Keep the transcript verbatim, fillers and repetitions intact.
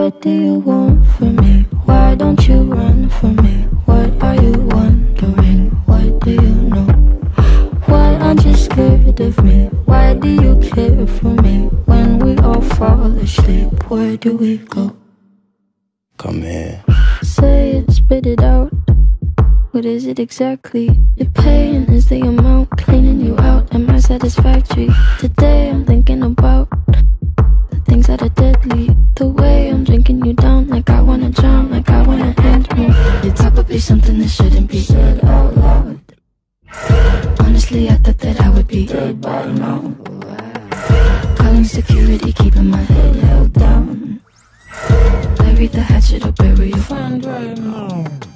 What do you want from me? Why don't you run from me? What are you wondering? What do you know? Why aren't you scared of me? Why do you care for me? When we all fall asleep, where do we go? Come here. Say it, spit it out. What is it exactly? Your pain is the amount cleaning you out. Am I satisfactory? Today I'm thinking about the things that are deadly. The way I'm drinking you down, like I wanna drown, like I wanna end me. Your talk would be something that shouldn't be said out loud. Honestly, I thought that I would be dead by now. Calling security, keeping my head held down. Bury the hatchet or bury your friend right now.